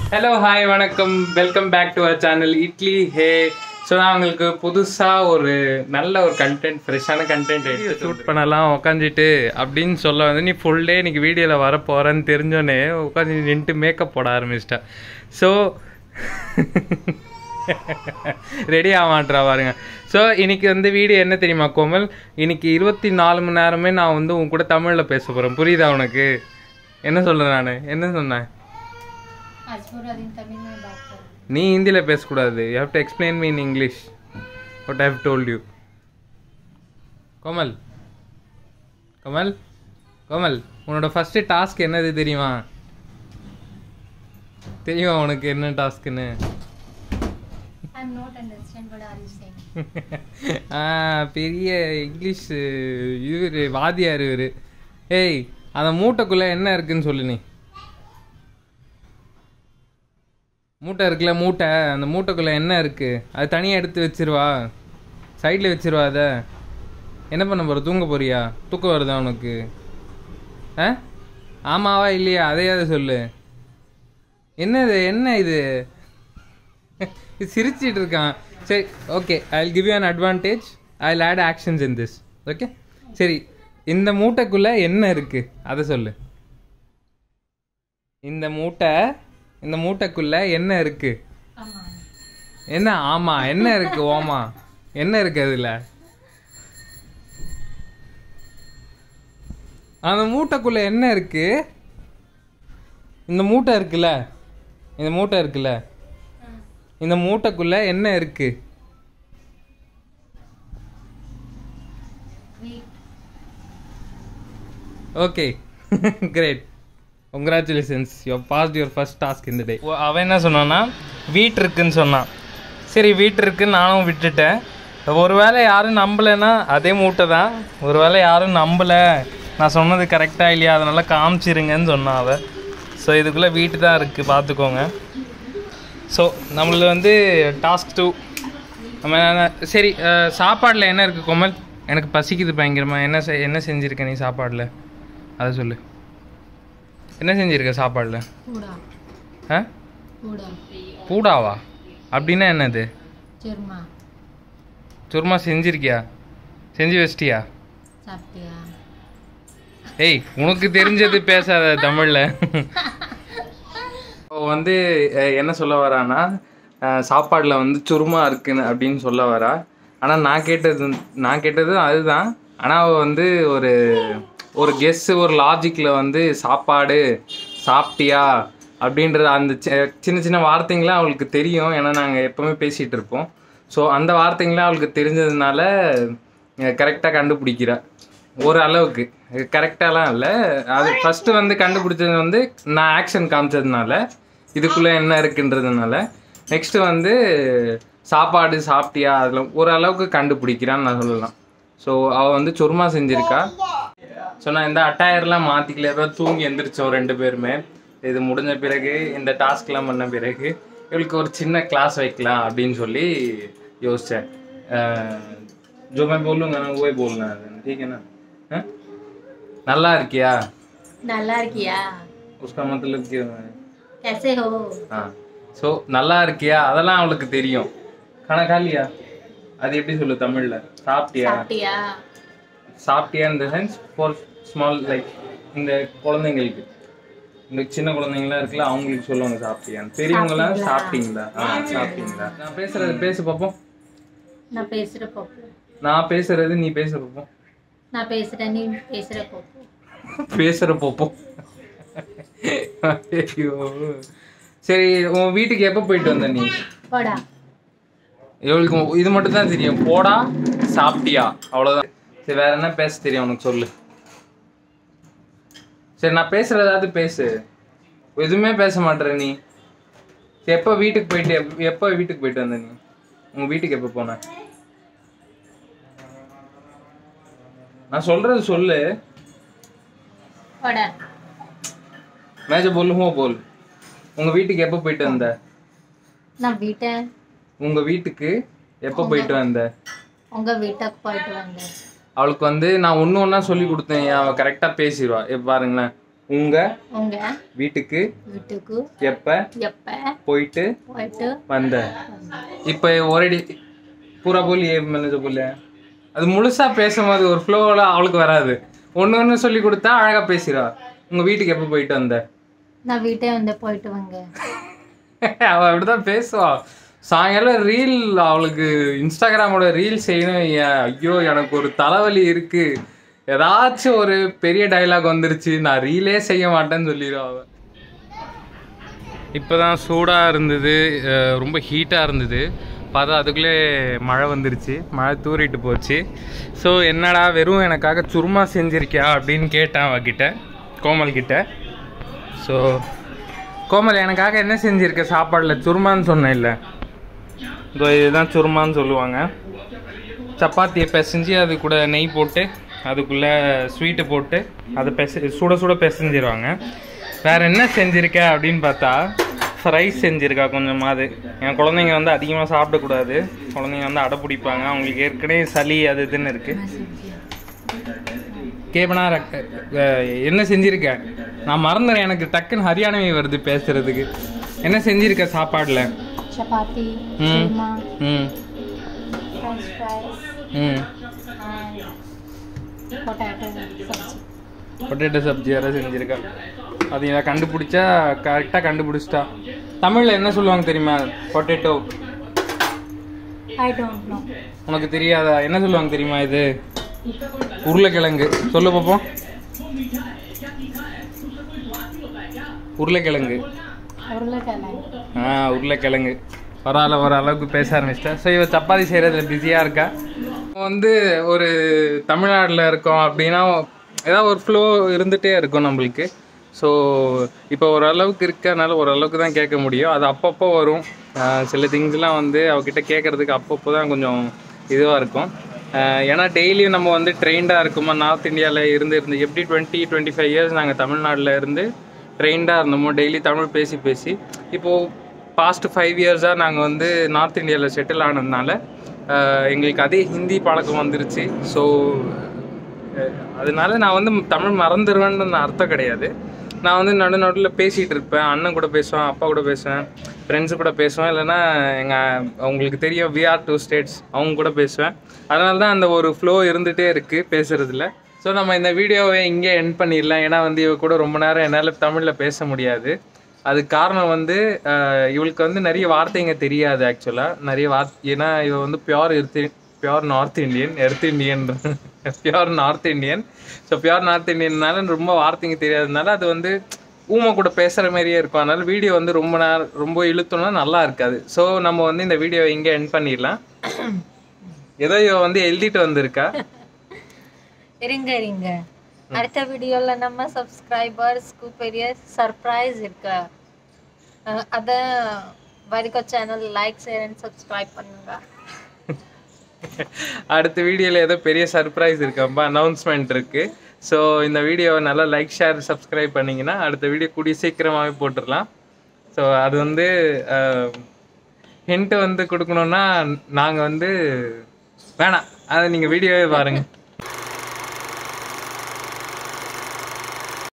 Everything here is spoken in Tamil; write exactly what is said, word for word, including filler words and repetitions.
Hello, hi, வணக்கம். Welcome back to our channel idli hey. So நான் உங்களுக்கு புதுசாக ஒரு நல்ல ஒரு கண்டென்ட் ஃப்ரெஷ்ஷான கண்டென்ட் எடுத்து ஷூட் பண்ணலாம் உட்காந்துட்டு அப்படின்னு சொல்ல வந்து நீ ஃபுல் டே இன்னைக்கு வீடியோவில் வர போகிறேன்னு தெரிஞ்சோன்னே உட்காந்து நின்றுட்டு மேக்கப் போட ஆரம்பிச்சிட்டேன். ஸோ ரெடி ஆமான்றா பாருங்க. ஸோ இன்னைக்கு வந்து வீடியோ என்ன தெரியுமா கோமல், இன்னைக்கு இருபத்தி நாலு மணி நேரமே நான் வந்து உன் கூட தமிழில் பேச போகிறேன். புரியுதா உனக்கு? என்ன சொல்கிறேன் நான்? என்ன சொன்னேன்? நீ ஹிந்தியில் பேசக்கூடாது. You have to explain me in English what I have told you. Komal Komal Komal உன்னோட ஃபஸ்ட்டு டாஸ்க் என்னது தெரியுமா? தெரியுமா உனக்கு என்ன டாஸ்க்குன்னு? பெரிய இங்கிலீஷ் இவர் வாதியார் இவர். ஏய், அந்த மூட்டைக்குள்ளே என்ன இருக்குன்னு சொல்லு. நீ மூட்டை இருக்குல்ல, மூட்டை, அந்த மூட்டைக்குள்ளே என்ன இருக்குது அது தனியாக எடுத்து வச்சிருவா, சைடில் வச்சிருவா. அதை என்ன பண்ண போகிற? தூங்க போறியா? தூக்கம் வருதா உனக்கு? ஆ ஆமாவா இல்லையா? அதையாவது சொல்லு. என்னது என்ன இது? இது சிரிச்சிட்டு இருக்கான். சரி, okay, I will give you an advantage. I will add actions in this. Okay, சரி, இந்த மூட்டைக்குள்ளே என்ன இருக்குது அதை சொல்லு. இந்த மூட்டை இந்த மூட்டைக்குள்ள என்ன இருக்கு? என்ன ஆமா என்ன இருக்கு? ஓமா என்ன இருக்கு அதுல? அந்த மூட்டைக்குள்ள என்ன இருக்கு? இந்த மூட்டை இருக்குல்ல, இந்த மூட்டை இருக்குல்ல, இந்த மூட்டைக்குள்ள என்ன இருக்கு? Okay, great, congratulations, you passed your first task இந்த டே. அவன் என்ன சொன்னான்னா வீட் இருக்குன்னு சொன்னான். சரி, வீட் இருக்குன்னு நானும் விட்டுட்டேன். ஒரு வேளை யாரும் நம்பலைன்னா அதே மூட்டை தான். ஒரு வேளை யாரும் நம்பலை, நான் சொன்னது கரெக்டாக இல்லையா, அதனால் காமிச்சிருங்கன்னு சொன்னான் அவள். ஸோ இதுக்குள்ளே வீட்டு தான் இருக்குது, பார்த்துக்கோங்க. ஸோ நம்மளுக்கு வந்து டாஸ்க் டூ. நம்ம சரி, சாப்பாடில் என்ன இருக்குது கோமல்? எனக்கு பசிக்குது பயங்கரமாக. என்ன செ என்ன செஞ்சுருக்க நீ சாப்பாடில் அதை சொல்லு. என்ன செஞ்சிருக்க சாப்பாடில்? ஆ பூடாவா? அப்படின்னா என்னது? சுருமா செஞ்சிருக்கியா? செஞ்சு வச்சிட்டியா? ஏய், உனக்கு தெரிஞ்சது பேசாத தமிழில். வந்து என்ன சொல்ல வரான்னா, சாப்பாடில் வந்து சுருமா இருக்குன்னு அப்படின்னு சொல்ல வரா. ஆனால் நான் கேட்டது நான் கேட்டது அதுதான். ஆனால் அவள் வந்து ஒரு ஒரு கெஸ்ஸு, ஒரு லாஜிக்கில் வந்து சாப்பாடு சாப்பிட்டியா அப்படின்ற அந்த சின்ன சின்ன வார்த்தைங்களாம் அவளுக்கு தெரியும். ஏன்னா நாங்கள் எப்போவுமே பேசிகிட்டு இருப்போம். ஸோ அந்த வார்த்தைங்களாம் அவளுக்கு தெரிஞ்சதுனால கரெக்டாக கண்டுபிடிக்கிறா. ஒரு அளவுக்கு கரெக்டாலாம் இல்லை. அது ஃபஸ்ட்டு வந்து கண்டுபிடிச்சது வந்து நான் ஆக்ஷன் காமிச்சதுனால, இதுக்குள்ளே என்ன இருக்குன்றதுனால. நெக்ஸ்ட்டு வந்து சாப்பாடு சாப்பிட்டியா அதில் ஓரளவுக்கு கண்டுபிடிக்கிறான்னு நான் சொல்லலாம். ஸோ அவள் வந்து சுருமா செஞ்சுருக்கா. ஸோ நான் இந்த அட்டாயர்லாம் மாற்றிக்கல, ஏதாவது தூங்கி எந்திரிச்சோம் ரெண்டு பேருமே. இது முடிஞ்ச பிறகு, இந்த டாஸ்க்லாம் பண்ண பிறகு இவளுக்கு ஒரு சின்ன கிளாஸ் வைக்கலாம் அப்படின்னு சொல்லி யோசித்தேன். जो मैं बोलूँगा ना वही बोलना है, ठीक है ना? हाँ? நல்லா இருக்கியா? நல்லா இருக்கியா? उसका मतलब क्या है? कैसे हो? हाँ, ஸோ நல்லா இருக்கியா அதெல்லாம் அவளுக்கு தெரியும். खाना खा लिया அது எப்படி சொல்லு தமிழ்ல? சாப்பிட்டியா? சாப்பிட்டியா? சாப்பிட்டியா இந்த சென்ஸ் ஃபார் ஸ்மால், லைக் இந்த குழந்தைங்களுக்கு, இந்த சின்ன குழந்தைங்களாம் இருக்குல்ல, அவங்களுக்கு சொல்லுவாங்க சாப்பிட்டியான்னு. பெரியவங்களாம் சாப்பிட்டீங்களா? ஆ, சாப்பிட்டீங்களா? நான் பேசுறது பேச பார்ப்போம். நான் பேசுற பாப்போம். நான் பேசுறது நீ பேச பார்ப்போம். நான் பேசுறேன் நீ பேசுற பாப்போம். பேசுற பாப்போம். ஐயோ, சரி, உன் வீட்டுக்கு எப்போ போயிட்டு வந்த நீ? போடா. இவளுக்கு இது மட்டும் தான் தெரியும், போடா சாப்பிட்டியா, அவ்வளோதான். சரி, வேற என்ன பேச தெரியும் உனக்கு சொல்லு. சரி, நான் பேசுறதாவது பேசு. எதுவுமே பேச மாட்டேற நீ. எப்போ வீட்டுக்கு போயிட்டு எப்போ வீட்டுக்கு போயிட்டு வந்த நீ? உங்க வீட்டுக்கு எப்போ போன? நான் சொல்றது சொல்லு. போடா. मैं जो बोलूं वो बोल. உங்க வீட்டுக்கு எப்போ போயிட்டு வந்த? நான் வீட்டை உங்க வீட்டுக்கு எப்போ போயிட்டு வந்த? உங்க வீட்டுக்கு போயிட்டு வந்தேன். அவளுக்கு வந்து நான் ஒன்று ஒன்றா சொல்லி கொடுத்தேன். அவள் கரெக்டாக பேசிடுவா. இப்போ பாருங்களேன், உங்க உங்க வீட்டுக்கு வீட்டுக்கு எப்ப எப்ப போயிட்டு போயிட்டு வந்த இப்போ ஒரேடி பூரா போலி மேனேஜ் போல அது முழுசா பேசும்போது ஒரு ஃப்ளோவில் அவளுக்கு வராது. ஒன்று ஒன்று சொல்லி கொடுத்தா அழகாக பேசிடுவா. உங்கள் வீட்டுக்கு எப்போ போயிட்டு வந்த? நான் வீட்டே வந்து போயிட்டு வாங்க. அவள் அப்படிதான் பேசுவா. சாயங்காலம் ரீல் அவளுக்கு இன்ஸ்டாகிராமோட ரீல் செய்யணும். ஐயோ எனக்கு ஒரு தலைவலி இருக்கு, ஏதாச்சும் ஒரு பெரிய டைலாக் வந்துருச்சு, நான் ரீலே செய்ய மாட்டேன்னு சொல்லிடுவா அவள். இப்போ தான் சூடாக இருந்தது, ரொம்ப ஹீட்டாக இருந்தது. பார்த்தா அதுக்குள்ளே மழை வந்துருச்சு, மழை தூரிட்டு போச்சு. ஸோ என்னடா வெறும் எனக்காக சுருமா செஞ்சிருக்கியா அப்படின்னு கேட்டேன் அவகிட்ட, கோமல் கிட்ட. ஸோ கோமல் எனக்காக என்ன செஞ்சுருக்க சாப்பாடில்? சுருமான்னு சொன்னேன் இல்லை, இதோ இதுதான் சுருமான்னு சொல்லுவாங்க. சப்பாத்தியை பிசைஞ்சு அது கூட நெய் போட்டு அதுக்குள்ளே ஸ்வீட்டு போட்டு அதை பெச சுட சுட பிசைஞ்சிருவாங்க. வேறு என்ன செஞ்சுருக்க அப்படின்னு பார்த்தா ரைஸ் செஞ்சுருக்கா கொஞ்சமாவது. என் குழந்தைங்க வந்து அதிகமாக சாப்பிடக்கூடாது, குழந்தைங்க வந்து அடை பிடிப்பாங்க, அவங்களுக்கு ஏற்கனவே சளி அது இதுன்னு இருக்குது. கேபனா என்ன செஞ்சுருக்க? நான் மறந்துடுறேன், எனக்கு டக்குன்னு ஹரியானவே வருது பேசுறதுக்கு. என்ன செஞ்சுருக்க சாப்பாடில்? சப்பாத்தி, ம் ம் ஃப்ரெஞ்ச் ஃப்ரைஸ், ம் பொட்டேட்டோ சப்ஜி. பொட்டேட்டோ சப்ஜி யாராவது செஞ்சுருக்கா? அது நான் கண்டுபிடிச்சா கரெக்டாக கண்டுபிடிச்சிட்டா. தமிழில் என்ன சொல்லுவாங்க தெரியுமா? பொட்டேட்டோ. I don't know. உனக்கு தெரியாதா? என்ன சொல்லுவாங்க தெரியுமா? இது உருளைக்கிழங்கு. சொல்லு பார்ப்போம். உருளைக்கிழங்கு. உருளைக்கிழங்கு. ஆ உருளைக்கிழங்கு. பரவாயில்ல, ஒரு அளவுக்கு பேச ஆரம்பிச்சிட்டா. ஸோ இவ சப்பாத்தி செய்கிறதுல பிஸியாக இருக்கா. வந்து ஒரு தமிழ்நாட்டில் இருக்கோம் அப்படின்னா ஏதாவது ஒரு ஃப்ளோ இருந்துகிட்டே இருக்கும் நம்மளுக்கு. ஸோ இப்போ ஓரளவுக்கு இருக்கனால ஓரளவுக்கு தான் கேட்க முடியும். அது அப்பப்போ வரும். சில திங்ஸ்லாம் வந்து அவகிட்ட கேட்குறதுக்கு அப்பப்போ தான் கொஞ்சம் இதுவாக இருக்கும். ஏன்னா டெய்லியும் நம்ம வந்து ட்ரெயின்டாக இருக்குமா, நார்த் இந்தியாவில் இருந்து இருந்து எப்படி டுவெண்ட்டி டுவெண்ட்டி ஃபைவ் இயர்ஸ் நாங்கள் தமிழ்நாட்டில் இருந்து ட்ரெயின்டாக இருந்தோமோ, டெய்லி தமிழ் பேசி பேசி இப்போது பாஸ்ட் ஃபைவ் இயர்ஸாக நாங்கள் வந்து நார்த் இந்தியாவில் செட்டில் ஆனதுனால எங்களுக்கு அதே ஹிந்தி பழக்கம் வந்துருச்சு. ஸோ அதனால நான் வந்து தமிழ் மறந்துடுவேன்னு அர்த்தம் கிடையாது. நான் வந்து நடு நடுவில் பேசிகிட்டு இருப்பேன். அண்ணன் கூட பேசுவேன், அப்பா கூட பேசுவேன், ஃப்ரெண்ட்ஸு கூட பேசுவேன், இல்லைனா எங்கள் அவங்களுக்கு தெரியும் விஆர் டூ ஸ்டேட்ஸ் அவங்க கூட பேசுவேன். அதனால தான் அந்த ஒரு ஃப்ளோ இருந்துகிட்டே இருக்குது பேசுகிறதுல. ஸோ நம்ம இந்த வீடியோவை இங்கே எண்ட் பண்ணிடலாம். ஏன்னா வந்து இவ கூட ரொம்ப நேரம் என்னால் தமிழில் பேச முடியாது. அதுக்கு காரணம் வந்து இவளுக்கு வந்து நிறைய வார்த்தைங்க தெரியாது ஆக்சுவலாக. நிறைய வார்த்தை, ஏன்னா இவ வந்து pure earth pure north Indian earth Indian pure north Indian. So pure north இண்டியன்னால ரொம்ப வார்த்தைங்க தெரியாததுனால அது வந்து ஊமை கூட பேசுகிற மாதிரியே இருக்கும். அதனால வீடியோ வந்து ரொம்ப நேரம் ரொம்ப இழுத்தோம்னா நல்லா இருக்காது. ஸோ நம்ம வந்து இந்த வீடியோவை இங்கே எண்ட் பண்ணிடலாம். ஏதோ இவ வந்து எழுதிட்டு வந்திருக்கா. இருங்க இருங்க அடுத்த வீடியோல நம்ம சப்ஸ்கிரைபர்ஸ்க்கு பெரிய சர்ப்ரைஸ் இருக்கு. அத வரிகோ channel like share and subscribe பண்ணுங்க. அடுத்த வீடியோவில் ஏதோ பெரிய சர்ப்ரைஸ் இருக்காப்பா, அனௌன்ஸ்மெண்ட் இருக்குது. ஸோ இந்த வீடியோவை நல்லா லைக் ஷேர் சப்ஸ்கிரைப் பண்ணிங்கன்னா அடுத்த வீடியோ கூடிய சீக்கிரமாகவே போட்டுடலாம். ஸோ அது வந்து ஹிண்ட்டு வந்து கொடுக்கணுன்னா நாங்கள் வந்து வேணாம், அதை நீங்கள் வீடியோவே பாருங்கள்.